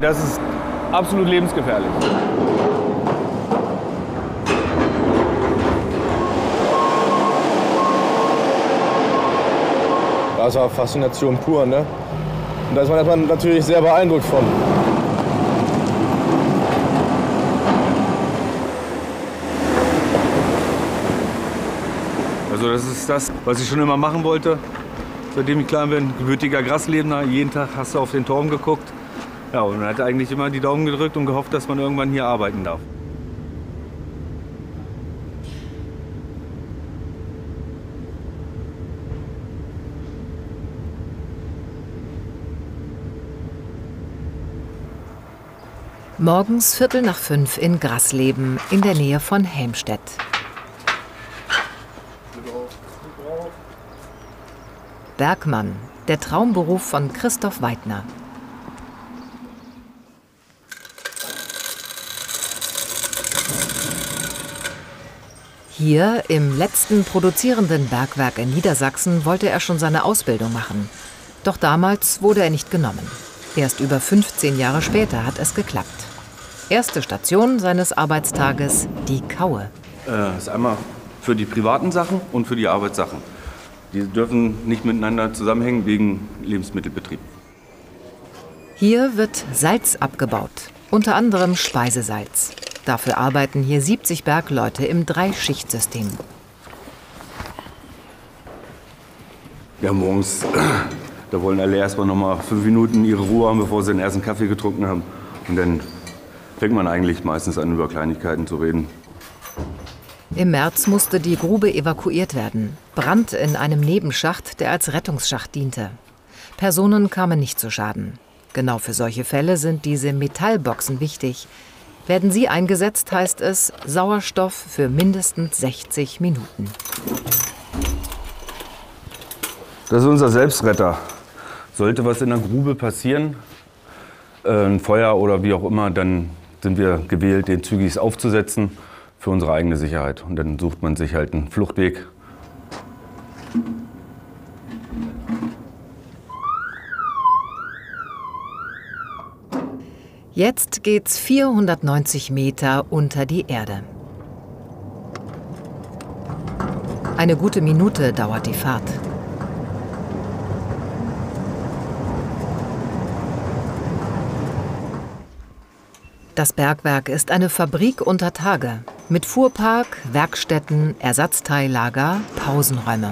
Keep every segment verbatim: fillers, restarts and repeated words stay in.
Das ist absolut lebensgefährlich. Das war Faszination pur, ne? Und da ist man erstmal natürlich sehr beeindruckt von. Also das ist das, was ich schon immer machen wollte, seitdem ich klein bin. Gebürtiger Graslebender, jeden Tag hast du auf den Turm geguckt. Ja, und man hat eigentlich immer die Daumen gedrückt und gehofft, dass man irgendwann hier arbeiten darf. Morgens Viertel nach fünf in Grasleben in der Nähe von Helmstedt. Bergmann, der Traumberuf von Christoph Weidner. Hier im letzten produzierenden Bergwerk in Niedersachsen wollte er schon seine Ausbildung machen. Doch damals wurde er nicht genommen. Erst über fünfzehn Jahre später hat es geklappt. Erste Station seines Arbeitstages, die Kaue. Das ist einmal für die privaten Sachen und für die Arbeitssachen. Die dürfen nicht miteinander zusammenhängen wegen Lebensmittelbetrieb. Hier wird Salz abgebaut, unter anderem Speisesalz. Dafür arbeiten hier siebzig Bergleute im Dreischichtsystem. Ja, morgens, da wollen alle erst mal noch mal fünf Minuten ihre Ruhe haben, bevor sie den ersten Kaffee getrunken haben. Und dann fängt man eigentlich meistens an, über Kleinigkeiten zu reden. Im März musste die Grube evakuiert werden. Brand in einem Nebenschacht, der als Rettungsschacht diente. Personen kamen nicht zu Schaden. Genau für solche Fälle sind diese Metallboxen wichtig. Werden sie eingesetzt, heißt es Sauerstoff für mindestens sechzig Minuten. Das ist unser Selbstretter. Sollte was in der Grube passieren, äh, ein Feuer oder wie auch immer, dann sind wir gewählt, den zügig aufzusetzen für unsere eigene Sicherheit. Und dann sucht man sich halt einen Fluchtweg. Jetzt geht's vierhundertneunzig Meter unter die Erde. Eine gute Minute dauert die Fahrt. Das Bergwerk ist eine Fabrik unter Tage. Mit Fuhrpark, Werkstätten, Ersatzteillager, Pausenräume.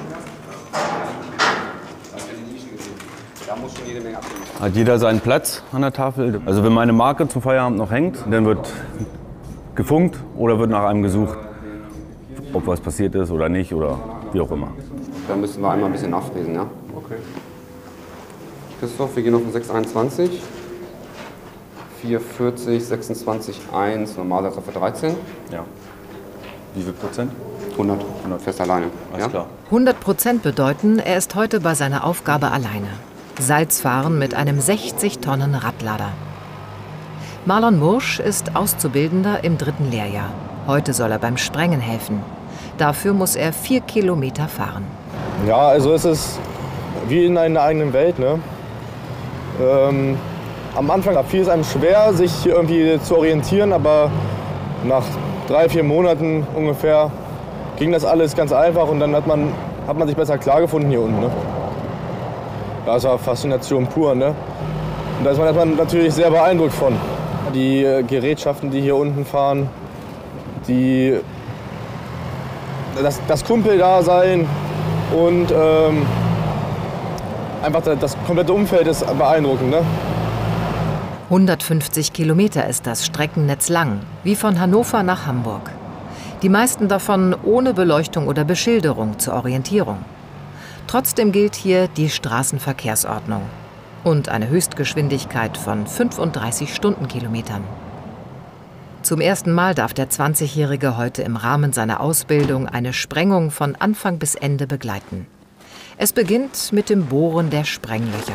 Hat jeder seinen Platz an der Tafel. Also wenn meine Marke zum Feierabend noch hängt, dann wird gefunkt oder wird nach einem gesucht, ob was passiert ist oder nicht oder wie auch immer. Dann müssen wir einmal ein bisschen nachfräsen, ja? Okay. Christoph, wir gehen auf den sechs einundzwanzig. vier vierzig, sechsundzwanzig, eins, normaler Treffer dreizehn. Ja. Wie viel Prozent? hundert. hundert fest alleine. Alles ja? klar. hundert Prozent bedeuten, er ist heute bei seiner Aufgabe alleine. Salz fahren mit einem sechzig Tonnen Radlader. Marlon Mursch ist Auszubildender im dritten Lehrjahr. Heute soll er beim Sprengen helfen. Dafür muss er vier Kilometer fahren. Ja, also es ist wie in einer eigenen Welt, ne? Ähm, am Anfang fiel es einem schwer, sich hier irgendwie zu orientieren, aber nach drei, vier Monaten ungefähr ging das alles ganz einfach und dann hat man, hat man sich besser klargefunden hier unten, ne? Das war Faszination pur, ne? Und da ist man erstmal natürlich sehr beeindruckt von. Die Gerätschaften, die hier unten fahren, die, das, das Kumpeldasein und ähm, einfach das komplette Umfeld ist beeindruckend, ne? hundertfünfzig Kilometer ist das Streckennetz lang, wie von Hannover nach Hamburg. Die meisten davon ohne Beleuchtung oder Beschilderung zur Orientierung. Trotzdem gilt hier die Straßenverkehrsordnung und eine Höchstgeschwindigkeit von fünfunddreißig Stundenkilometern. Zum ersten Mal darf der zwanzigjährige heute im Rahmen seiner Ausbildung eine Sprengung von Anfang bis Ende begleiten. Es beginnt mit dem Bohren der Sprenglöcher.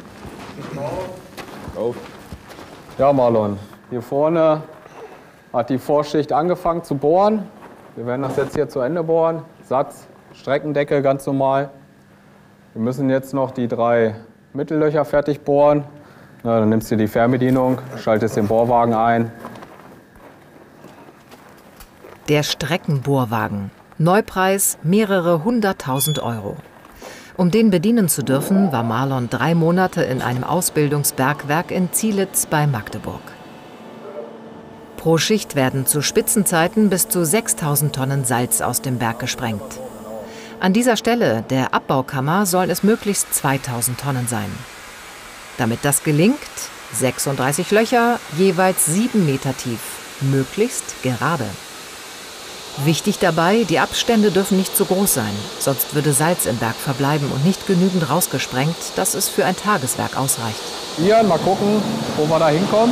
Ja, Marlon, hier vorne hat die Vorschicht angefangen zu bohren. Wir werden das jetzt hier zu Ende bohren. Satz, Streckendecke ganz normal. Wir müssen jetzt noch die drei Mittellöcher fertig bohren. Ja, dann nimmst du die Fernbedienung, schaltest den Bohrwagen ein. Der Streckenbohrwagen. Neupreis mehrere hunderttausend Euro. Um den bedienen zu dürfen, war Marlon drei Monate in einem Ausbildungsbergwerk in Zielitz bei Magdeburg. Pro Schicht werden zu Spitzenzeiten bis zu sechstausend Tonnen Salz aus dem Berg gesprengt. An dieser Stelle, der Abbaukammer, sollen es möglichst zweitausend Tonnen sein. Damit das gelingt, sechsunddreißig Löcher, jeweils sieben Meter tief, möglichst gerade. Wichtig dabei, die Abstände dürfen nicht zu groß sein, sonst würde Salz im Berg verbleiben und nicht genügend rausgesprengt, dass es für ein Tageswerk ausreicht. Hier, mal gucken, wo wir da hinkommen.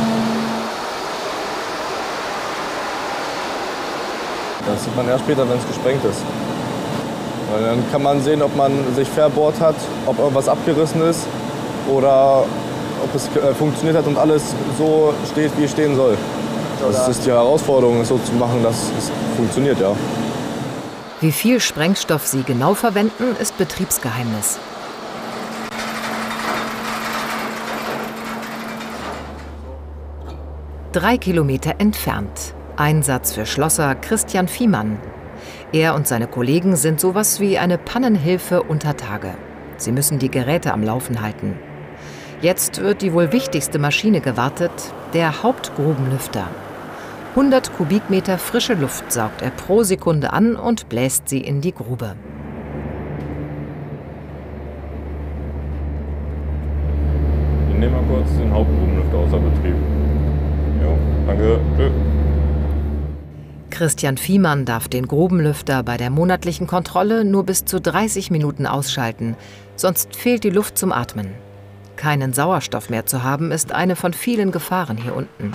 Das sieht man erst später, wenn es gesprengt ist. Weil dann kann man sehen, ob man sich verbohrt hat, ob irgendwas abgerissen ist oder ob es funktioniert hat und alles so steht, wie es stehen soll. Das ist die Herausforderung, es so zu machen, dass es funktioniert, ja. Wie viel Sprengstoff sie genau verwenden, ist Betriebsgeheimnis. Drei Kilometer entfernt. Einsatz für Schlosser Christian Viehmann. Er und seine Kollegen sind sowas wie eine Pannenhilfe unter Tage. Sie müssen die Geräte am Laufen halten. Jetzt wird die wohl wichtigste Maschine gewartet, der Hauptgrubenlüfter. hundert Kubikmeter frische Luft saugt er pro Sekunde an und bläst sie in die Grube. Wir nehmen mal kurz den Hauptgrubenlüfter außer Betrieb. Jo, danke. Tschö. Christian Viehmann darf den Grubenlüfter bei der monatlichen Kontrolle nur bis zu dreißig Minuten ausschalten, sonst fehlt die Luft zum Atmen. Keinen Sauerstoff mehr zu haben, ist eine von vielen Gefahren hier unten.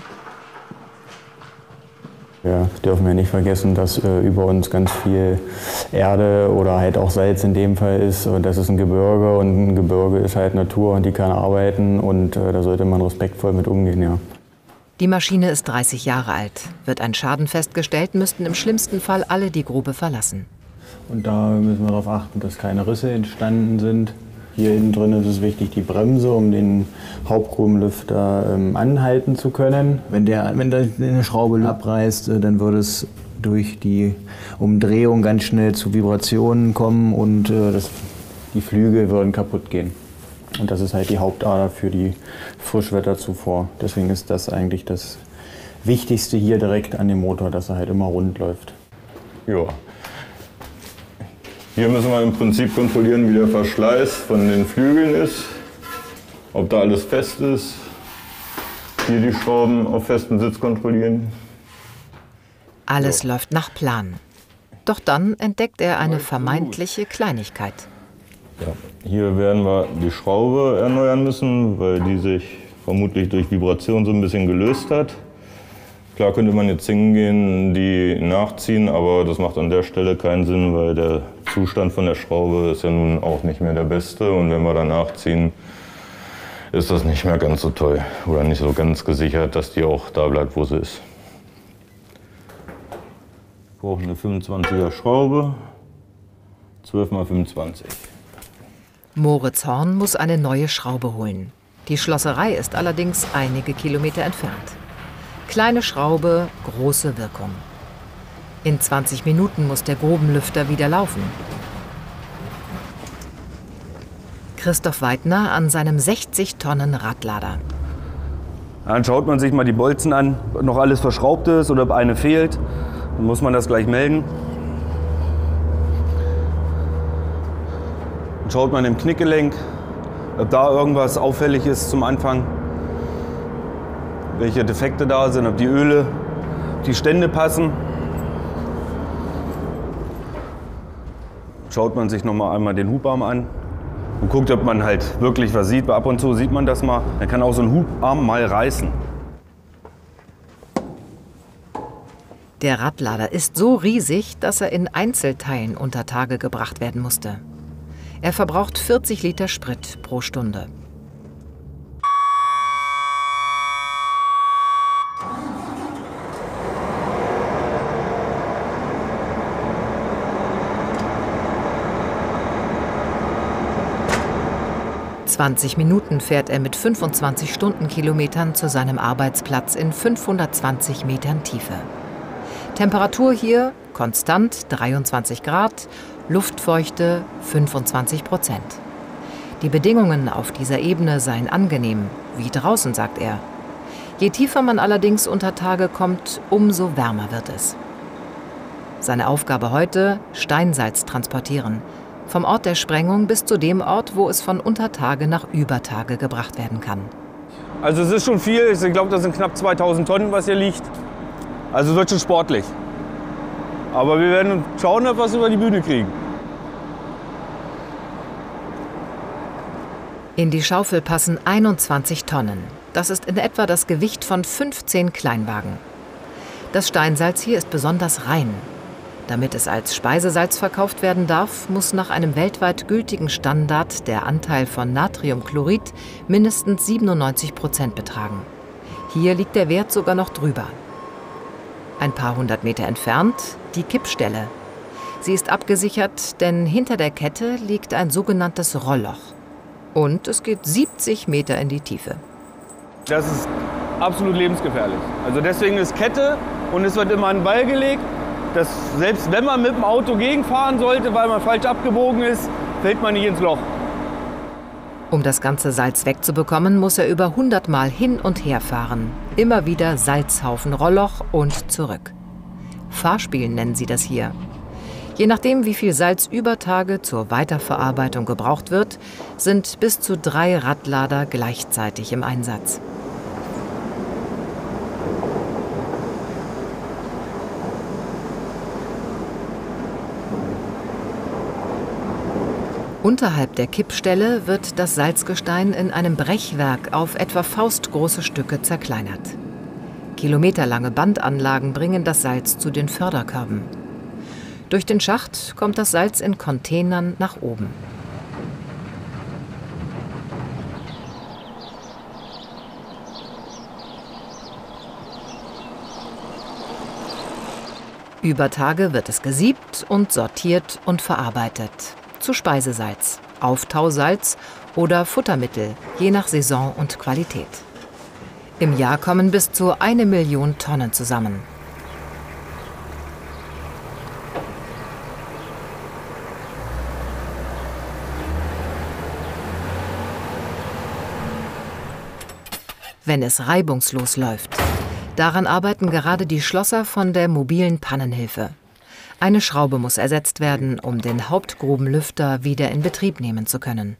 Wir dürfen ja nicht vergessen, dass äh, über uns ganz viel Erde oder halt auch Salz in dem Fall ist. Und das ist ein Gebirge und ein Gebirge ist halt Natur und die kann arbeiten und äh, da sollte man respektvoll mit umgehen, ja. Die Maschine ist dreißig Jahre alt. Wird ein Schaden festgestellt, müssten im schlimmsten Fall alle die Grube verlassen. Und da müssen wir darauf achten, dass keine Risse entstanden sind. Hier innen drin ist es wichtig, die Bremse, um den Hauptgrubenlüfter ähm, anhalten zu können. Wenn, der, wenn der eine Schraube abreißt, äh, dann würde es durch die Umdrehung ganz schnell zu Vibrationen kommen und äh, das, die Flügel würden kaputt gehen. Und das ist halt die Hauptader für die Frischwetterzufuhr. Deswegen ist das eigentlich das Wichtigste hier direkt an dem Motor, dass er halt immer rund läuft. Ja. Hier müssen wir im Prinzip kontrollieren, wie der Verschleiß von den Flügeln ist, ob da alles fest ist. Hier die Schrauben auf festem Sitz kontrollieren. Alles läuft nach Plan. Doch dann entdeckt er eine vermeintliche Kleinigkeit. Ja. Hier werden wir die Schraube erneuern müssen, weil die sich vermutlich durch Vibration so ein bisschen gelöst hat. Klar könnte man jetzt hingehen, die nachziehen, aber das macht an der Stelle keinen Sinn, weil der Zustand von der Schraube ist ja nun auch nicht mehr der beste. Und wenn wir da nachziehen, ist das nicht mehr ganz so toll oder nicht so ganz gesichert, dass die auch da bleibt, wo sie ist. Wir brauchen eine fünfundzwanziger Schraube, zwölf mal fünfundzwanzig. Moritz Horn muss eine neue Schraube holen. Die Schlosserei ist allerdings einige Kilometer entfernt. Kleine Schraube, große Wirkung. In zwanzig Minuten muss der Grubenlüfter wieder laufen. Christoph Weidner an seinem sechzig Tonnen Radlader. Dann schaut man sich mal die Bolzen an, ob noch alles verschraubt ist oder ob eine fehlt. Dann muss man das gleich melden. Dann schaut man im Knickgelenk, ob da irgendwas auffällig ist zum Anfang. Welche Defekte da sind, ob die Öle, die Stände passen. Schaut man sich noch mal einmal den Hubarm an und guckt, ob man halt wirklich was sieht. Ab und zu sieht man das mal. Dann kann auch so ein Hubarm mal reißen. Der Radlader ist so riesig, dass er in Einzelteilen unter Tage gebracht werden musste. Er verbraucht vierzig Liter Sprit pro Stunde. zwanzig Minuten fährt er mit fünfundzwanzig Stundenkilometern zu seinem Arbeitsplatz in fünfhundertzwanzig Metern Tiefe. Temperatur hier konstant dreiundzwanzig Grad, Luftfeuchte fünfundzwanzig Prozent. Die Bedingungen auf dieser Ebene seien angenehm, wie draußen, sagt er. Je tiefer man allerdings unter Tage kommt, umso wärmer wird es. Seine Aufgabe heute: Steinsalz transportieren. Vom Ort der Sprengung bis zu dem Ort, wo es von Untertage nach Übertage gebracht werden kann. Also es ist schon viel. Ich glaube, das sind knapp zweitausend Tonnen, was hier liegt. Also wird schon sportlich. Aber wir werden schauen, ob wir es über die Bühne kriegen. In die Schaufel passen einundzwanzig Tonnen. Das ist in etwa das Gewicht von fünfzehn Kleinwagen. Das Steinsalz hier ist besonders rein. Damit es als Speisesalz verkauft werden darf, muss nach einem weltweit gültigen Standard der Anteil von Natriumchlorid mindestens siebenundneunzig Prozent betragen. Hier liegt der Wert sogar noch drüber. Ein paar hundert Meter entfernt die Kippstelle. Sie ist abgesichert, denn hinter der Kette liegt ein sogenanntes Rollloch. Und es geht siebzig Meter in die Tiefe. Das ist absolut lebensgefährlich. Also deswegen ist Kette und es wird immer an den Wall gelegt. Dass selbst wenn man mit dem Auto gegenfahren sollte, weil man falsch abgebogen ist, fällt man nicht ins Loch. Um das ganze Salz wegzubekommen, muss er über hundert Mal hin und her fahren. Immer wieder Salzhaufen, Rollloch und zurück. Fahrspiel nennen sie das hier. Je nachdem, wie viel Salz über Tage zur Weiterverarbeitung gebraucht wird, sind bis zu drei Radlader gleichzeitig im Einsatz. Unterhalb der Kippstelle wird das Salzgestein in einem Brechwerk auf etwa faustgroße Stücke zerkleinert. Kilometerlange Bandanlagen bringen das Salz zu den Förderkörben. Durch den Schacht kommt das Salz in Containern nach oben. Über Tage wird es gesiebt und sortiert und verarbeitet. Zu Speisesalz, Auftausalz oder Futtermittel, je nach Saison und Qualität. Im Jahr kommen bis zu eine Million Tonnen zusammen. Wenn es reibungslos läuft. Daran arbeiten gerade die Schlosser von der mobilen Pannenhilfe. Eine Schraube muss ersetzt werden, um den Hauptgrubenlüfter wieder in Betrieb nehmen zu können.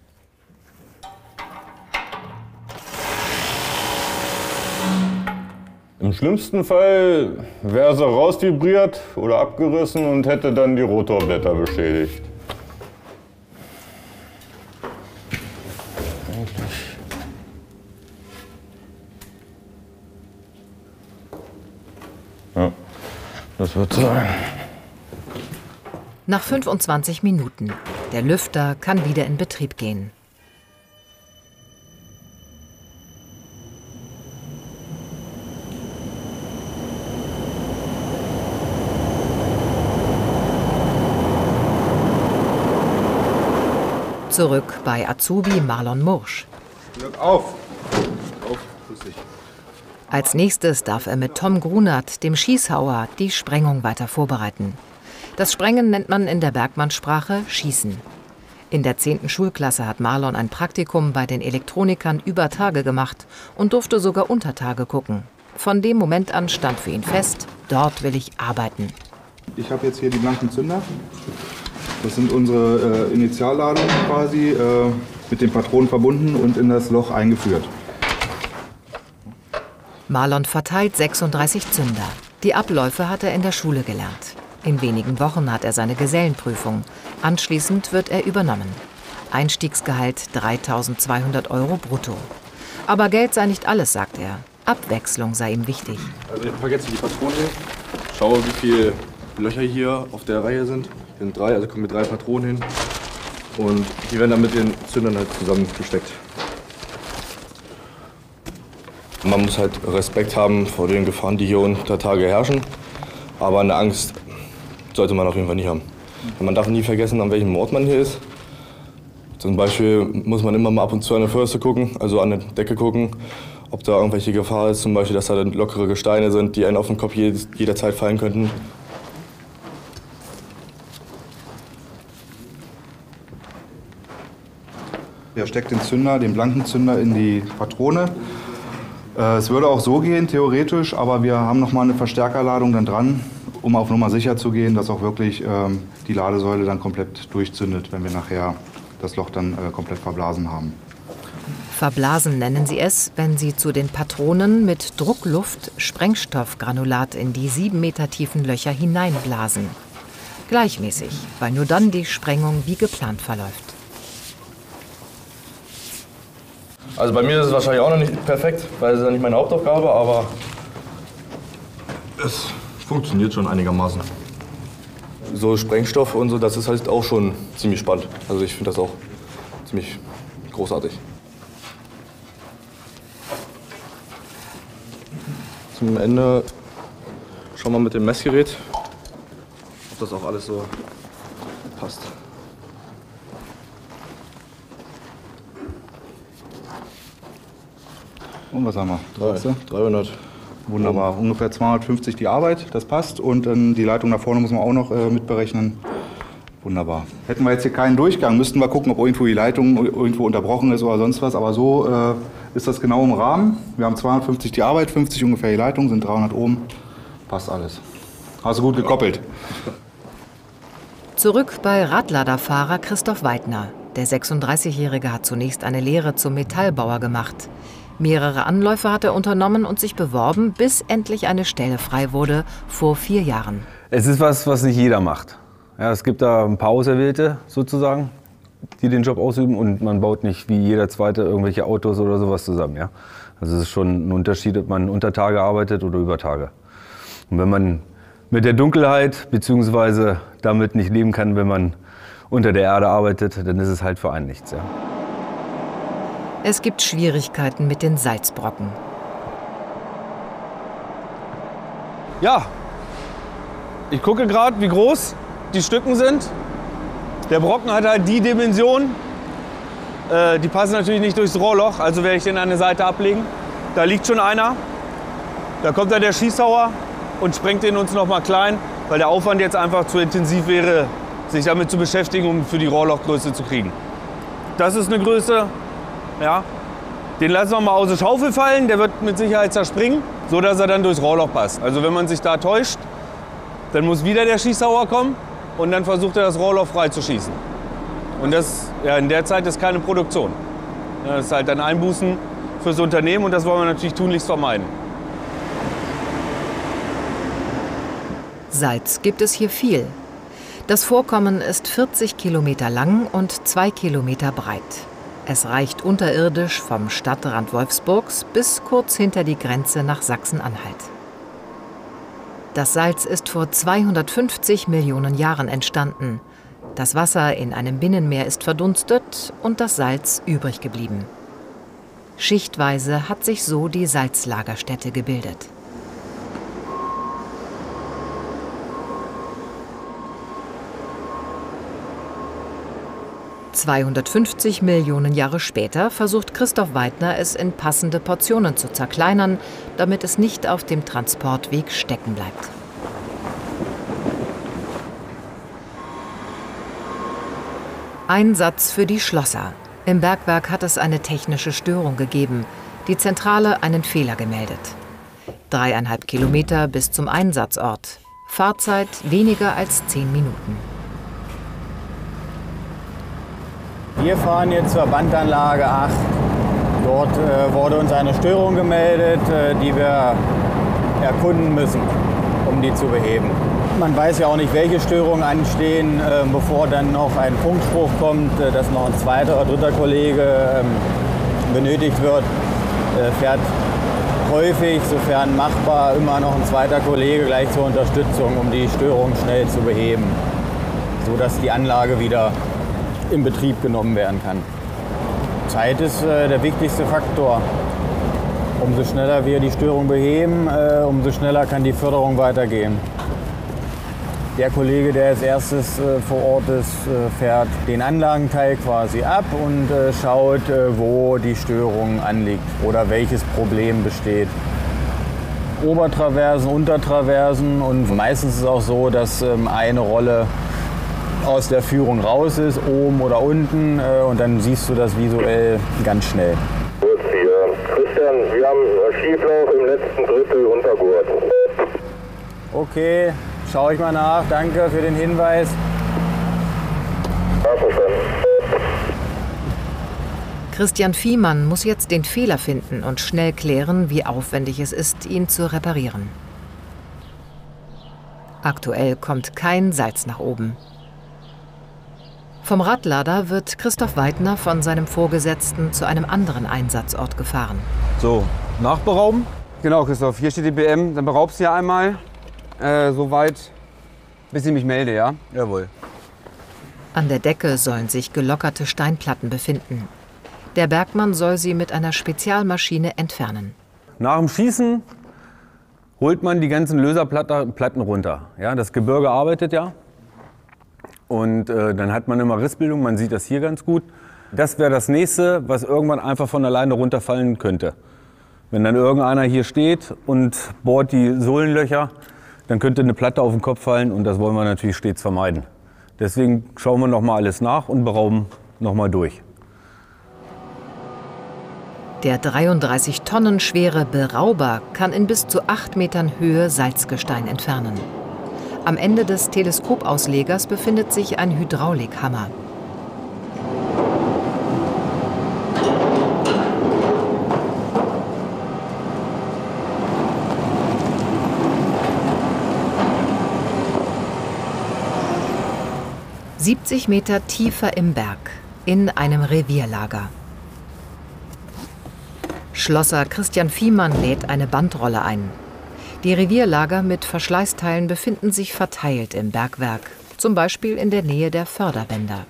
Im schlimmsten Fall wäre sie rausvibriert oder abgerissen und hätte dann die Rotorblätter beschädigt. Ja, das wird sein. Nach fünfundzwanzig Minuten. Der Lüfter kann wieder in Betrieb gehen. Zurück bei Azubi Marlon Mursch. Glück auf! Auf, grüß dich. Als nächstes darf er mit Tom Grunert, dem Schießhauer, die Sprengung weiter vorbereiten. Das Sprengen nennt man in der Bergmannssprache Schießen. In der zehnten Schulklasse hat Marlon ein Praktikum bei den Elektronikern über Tage gemacht und durfte sogar unter Tage gucken. Von dem Moment an stand für ihn fest, dort will ich arbeiten. Ich habe jetzt hier die blanken Zünder. Das sind unsere äh, Initialladungen quasi, äh, mit den Patronen verbunden und in das Loch eingeführt. Marlon verteilt sechsunddreißig Zünder. Die Abläufe hat er in der Schule gelernt. In wenigen Wochen hat er seine Gesellenprüfung. Anschließend wird er übernommen. Einstiegsgehalt dreitausendzweihundert Euro brutto. Aber Geld sei nicht alles, sagt er. Abwechslung sei ihm wichtig. Also ich packe jetzt hier die Patronen hin, schaue, wie viele Löcher hier auf der Reihe sind. Hier sind drei, also kommen mit drei Patronen hin. Und die werden dann mit den Zündern halt zusammengesteckt. Man muss halt Respekt haben vor den Gefahren, die hier unter Tage herrschen. Aber eine Angst sollte man auf jeden Fall nicht haben. Man darf nie vergessen, an welchem Ort man hier ist. Zum Beispiel muss man immer mal ab und zu an der Förste gucken, also an der Decke gucken, ob da irgendwelche Gefahr ist, zum Beispiel, dass da lockere Gesteine sind, die einen auf den Kopf jederzeit fallen könnten. Er steckt den Zünder, den blanken Zünder in die Patrone. Es würde auch so gehen, theoretisch, aber wir haben noch mal eine Verstärkerladung dann dran, um auf Nummer sicher zu gehen, dass auch wirklich ähm, die Ladesäule dann komplett durchzündet, wenn wir nachher das Loch dann äh, komplett verblasen haben. Verblasen nennen sie es, wenn sie zu den Patronen mit Druckluft Sprengstoffgranulat in die sieben Meter tiefen Löcher hineinblasen. Gleichmäßig, weil nur dann die Sprengung wie geplant verläuft. Also bei mir ist es wahrscheinlich auch noch nicht perfekt, weil es ist ja nicht meine Hauptaufgabe, aber es funktioniert schon einigermaßen. So Sprengstoff und so, das ist halt auch schon ziemlich spannend. Also ich finde das auch ziemlich großartig. Zum Ende schauen wir mit dem Messgerät, ob das auch alles so passt. Und was haben wir? Drei, dreihundert. Wunderbar. Ungefähr zweihundertfünfzig die Arbeit, das passt. Und dann die Leitung nach vorne muss man auch noch äh, mitberechnen. Wunderbar. Hätten wir jetzt hier keinen Durchgang, müssten wir gucken, ob irgendwo die Leitung irgendwo unterbrochen ist oder sonst was. Aber so äh, ist das genau im Rahmen. Wir haben zweihundertfünfzig die Arbeit, fünfzig ungefähr die Leitung, sind dreihundert oben. Passt alles. Hast du gut gekoppelt. Zurück bei Radladerfahrer Christoph Weidner. Der sechsunddreißigjährige hat zunächst eine Lehre zum Metallbauer gemacht. Mehrere Anläufe hat er unternommen und sich beworben, bis endlich eine Stelle frei wurde, vor vier Jahren. Es ist was, was nicht jeder macht. Ja, es gibt da ein paar Auserwählte sozusagen, die den Job ausüben, und man baut nicht wie jeder Zweite irgendwelche Autos oder sowas zusammen. Ja? Also es ist schon ein Unterschied, ob man unter Tage arbeitet oder über Tage. Und wenn man mit der Dunkelheit bzw. damit nicht leben kann, wenn man unter der Erde arbeitet, dann ist es halt für einen nichts. Ja? Es gibt Schwierigkeiten mit den Salzbrocken. Ja, ich gucke gerade, wie groß die Stücken sind. Der Brocken hat halt die Dimension. Äh, die passen natürlich nicht durchs Rohrloch, also werde ich den an der Seite ablegen. Da liegt schon einer. Da kommt dann der Schießhauer und sprengt den uns noch mal klein, weil der Aufwand jetzt einfach zu intensiv wäre, sich damit zu beschäftigen, um für die Rohrlochgröße zu kriegen. Das ist eine Größe. Ja, den lassen wir mal aus der Schaufel fallen, der wird mit Sicherheit zerspringen, so dass er dann durchs Rohrloch passt. Also wenn man sich da täuscht, dann muss wieder der Schießhauer kommen und dann versucht er das Rohrloch frei zu schießen. Und das, ja, in der Zeit ist keine Produktion. Das ist halt dann Einbußen fürs Unternehmen und das wollen wir natürlich tunlichst vermeiden. Salz gibt es hier viel. Das Vorkommen ist vierzig Kilometer lang und zwei Kilometer breit. Es reicht unterirdisch vom Stadtrand Wolfsburgs bis kurz hinter die Grenze nach Sachsen-Anhalt. Das Salz ist vor zweihundertfünfzig Millionen Jahren entstanden. Das Wasser in einem Binnenmeer ist verdunstet und das Salz übrig geblieben. Schichtweise hat sich so die Salzlagerstätte gebildet. zweihundertfünfzig Millionen Jahre später versucht Christoph Weidner, es in passende Portionen zu zerkleinern, damit es nicht auf dem Transportweg stecken bleibt. Einsatz für die Schlosser. Im Bergwerk hat es eine technische Störung gegeben. Die Zentrale einen Fehler gemeldet. Dreieinhalb Kilometer bis zum Einsatzort. Fahrzeit weniger als zehn Minuten. Wir fahren jetzt zur Bandanlage acht. Dort äh, wurde uns eine Störung gemeldet, äh, die wir erkunden müssen, um die zu beheben. Man weiß ja auch nicht, welche Störungen anstehen, äh, bevor dann noch ein Funkspruch kommt, äh, dass noch ein zweiter oder dritter Kollege äh, benötigt wird. Äh, fährt häufig, sofern machbar, immer noch ein zweiter Kollege gleich zur Unterstützung, um die Störung schnell zu beheben, sodass die Anlage wieder in Betrieb genommen werden kann. Zeit ist äh, der wichtigste Faktor. Umso schneller wir die Störung beheben, äh, umso schneller kann die Förderung weitergehen. Der Kollege, der als erstes äh, vor Ort ist, äh, fährt den Anlagenteil quasi ab und äh, schaut, äh, wo die Störung anliegt oder welches Problem besteht. Obertraversen, Untertraversen und meistens ist es auch so, dass ähm, eine Rolle aus der Führung raus ist, oben oder unten äh, und dann siehst du das visuell ganz schnell. Gut, hier. Christian, wir haben Schieflauf im letzten Drittel Untergurt. Okay, schaue ich mal nach. Danke für den Hinweis. Ja, verstanden. Christian Viehmann muss jetzt den Fehler finden und schnell klären, wie aufwendig es ist, ihn zu reparieren. Aktuell kommt kein Salz nach oben. Vom Radlader wird Christoph Weidner von seinem Vorgesetzten zu einem anderen Einsatzort gefahren. So, nachberauben? Genau, Christoph, hier steht die B M. Dann beraubst du ja einmal äh, so weit, bis ich mich melde, ja? Jawohl. An der Decke sollen sich gelockerte Steinplatten befinden. Der Bergmann soll sie mit einer Spezialmaschine entfernen. Nach dem Schießen holt man die ganzen Löserplatten runter. Ja, das Gebirge arbeitet ja. Und äh, dann hat man immer Rissbildung, man sieht das hier ganz gut. Das wäre das nächste, was irgendwann einfach von alleine runterfallen könnte. Wenn dann irgendeiner hier steht und bohrt die Sohlenlöcher, dann könnte eine Platte auf den Kopf fallen und das wollen wir natürlich stets vermeiden. Deswegen schauen wir noch mal alles nach und berauben noch mal durch. Der dreiunddreißig Tonnen schwere Berauber kann in bis zu acht Metern Höhe Salzgestein entfernen. Am Ende des Teleskopauslegers befindet sich ein Hydraulikhammer. siebzig Meter tiefer im Berg, in einem Revierlager. Schlosser Christian Viehmann lädt eine Bandrolle ein. Die Revierlager mit Verschleißteilen befinden sich verteilt im Bergwerk, zum Beispiel in der Nähe der Förderbänder.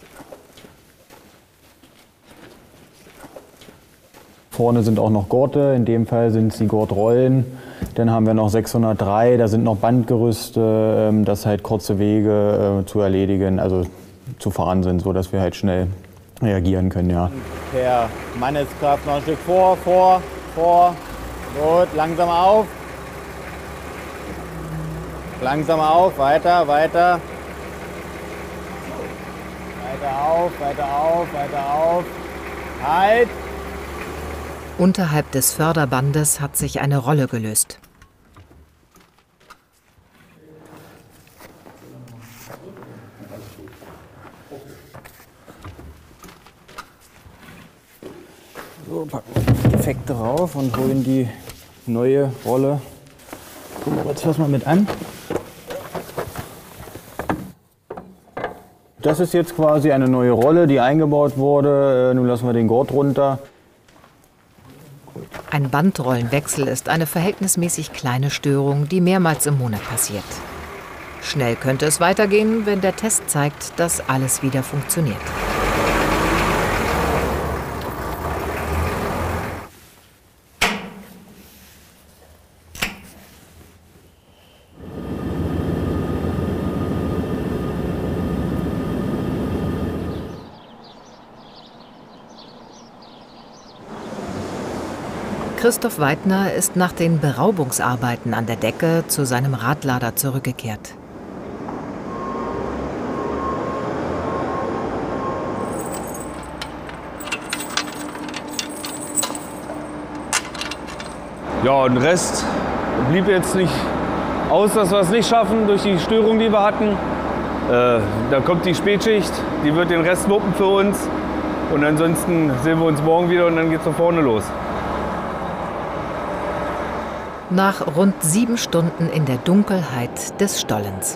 Vorne sind auch noch Gurte, in dem Fall sind es die Gurtrollen. Dann haben wir noch sechshundertdrei, da sind noch Bandgerüste, dass halt kurze Wege zu erledigen, also zu fahren sind, sodass wir halt schnell reagieren können, ja. Per Manneskraft noch ein Stück vor, vor, vor. Gut, langsam auf. Langsam auf, weiter, weiter. Weiter auf, weiter auf, weiter auf. Halt! Unterhalb des Förderbandes hat sich eine Rolle gelöst. So, packen wir die Defekte rauf und holen die neue Rolle. Gucken wir jetzt mal mit an. Das ist jetzt quasi eine neue Rolle, die eingebaut wurde. Nun lassen wir den Gurt runter. Ein Bandrollenwechsel ist eine verhältnismäßig kleine Störung, die mehrmals im Monat passiert. Schnell könnte es weitergehen, wenn der Test zeigt, dass alles wieder funktioniert. Christoph Weidner ist nach den Beraubungsarbeiten an der Decke zu seinem Radlader zurückgekehrt. Ja, und den Rest blieb jetzt nicht aus, dass wir es nicht schaffen durch die Störung, die wir hatten. Äh, da kommt die Spätschicht, die wird den Rest wuppen für uns. Und ansonsten sehen wir uns morgen wieder und dann geht's von vorne los. Nach rund sieben Stunden in der Dunkelheit des Stollens.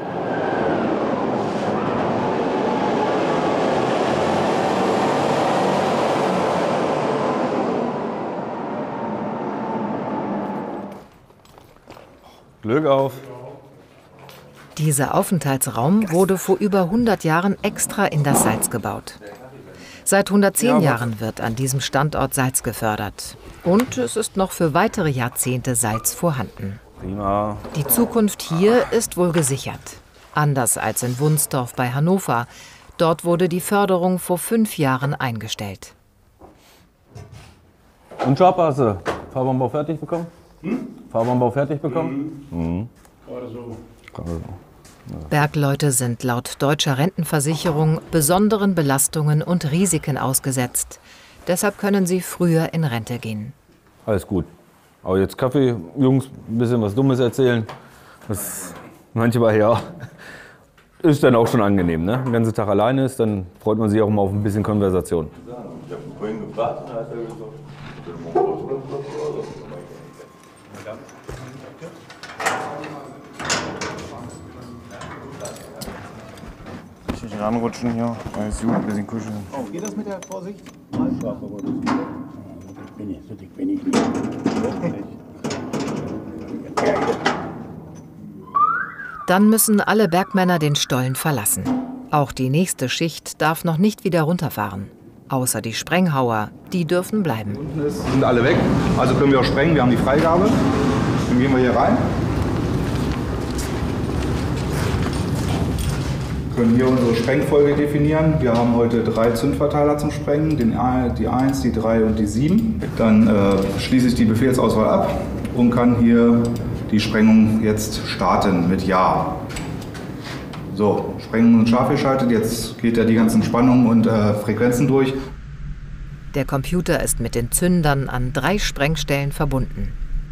Glück auf! Dieser Aufenthaltsraum wurde vor über hundert Jahren extra in das Salz gebaut. Seit hundertzehn Jahren wird an diesem Standort Salz gefördert. Und es ist noch für weitere Jahrzehnte Salz vorhanden. Prima. Die Zukunft hier ist wohl gesichert. Anders als in Wunsdorf bei Hannover. Dort wurde die Förderung vor fünf Jahren eingestellt. Und Job hast du Fahrbahnbau fertig bekommen? Hm? Fahrbahnbau fertig bekommen? Mhm. Mhm. Gerade so. Gerade so. Ja. Bergleute sind laut deutscher Rentenversicherung besonderen Belastungen und Risiken ausgesetzt. Deshalb können sie früher in Rente gehen. Alles gut. Aber jetzt Kaffee, Jungs, ein bisschen was Dummes erzählen. Das manchmal ja. Ist dann auch schon angenehm, ne? Den ganzen Tag alleine ist, dann freut man sich auch mal auf ein bisschen Konversation. Ich habe ihn vorhin gefragt und hat er gesagt, Nicht ranrutschen hier, alles gut, ein bisschen kuscheln. Oh, geht das mit der Vorsicht? Bin ich, so dick bin ich nicht. Dann müssen alle Bergmänner den Stollen verlassen. Auch die nächste Schicht darf noch nicht wieder runterfahren. Außer die Sprenghauer, die dürfen bleiben. Unten ist, sind alle weg, also können wir auch sprengen, wir haben die Freigabe. Dann gehen wir hier rein. Wir können hier unsere Sprengfolge definieren. Wir haben heute drei Zündverteiler zum Sprengen, den, die eins, die drei und die sieben. Dann äh, schließe ich die Befehlsauswahl ab und kann hier die Sprengung jetzt starten mit Ja. So, Sprengung und scharf geschaltet. Jetzt geht er die ganzen Spannungen und äh, Frequenzen durch. Der Computer ist mit den Zündern an drei Sprengstellen verbunden.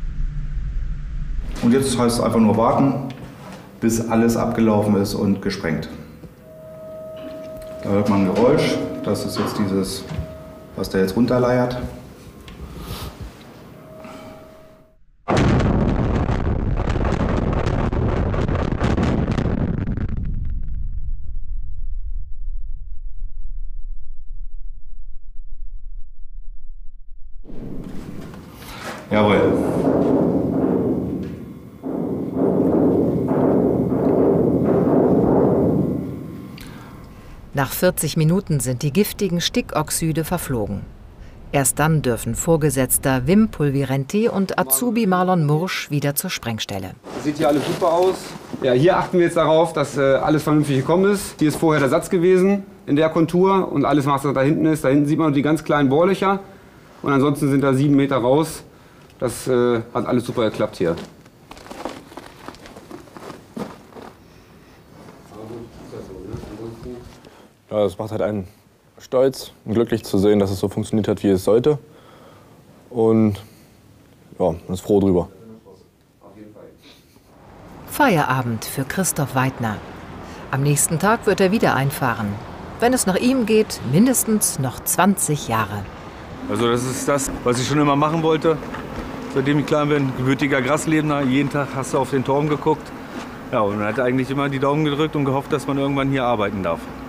Und jetzt heißt es einfach nur warten, bis alles abgelaufen ist und gesprengt. Da hört man ein Geräusch. Das ist jetzt dieses, was der jetzt runterleiert. Jawohl. Nach vierzig Minuten sind die giftigen Stickoxide verflogen. Erst dann dürfen Vorgesetzter Wim Pulvirenti und Azubi Marlon Mursch wieder zur Sprengstelle. Sieht hier alles super aus. Ja, hier achten wir jetzt darauf, dass äh, alles vernünftig gekommen ist. Hier ist vorher der Satz gewesen in der Kontur und alles, was da hinten ist. Da hinten sieht man die ganz kleinen Bohrlöcher und ansonsten sind da sieben Meter raus. Das äh, hat alles super geklappt hier. Ja, das macht halt einen stolz und glücklich zu sehen, dass es so funktioniert hat, wie es sollte. Und ja, man ist froh drüber. Feierabend für Christoph Weidner. Am nächsten Tag wird er wieder einfahren. Wenn es nach ihm geht, mindestens noch zwanzig Jahre. Also das ist das, was ich schon immer machen wollte. Seitdem ich klein bin, gebürtiger Graslebender. Jeden Tag hast du auf den Turm geguckt. Ja, und man hat eigentlich immer die Daumen gedrückt und gehofft, dass man irgendwann hier arbeiten darf.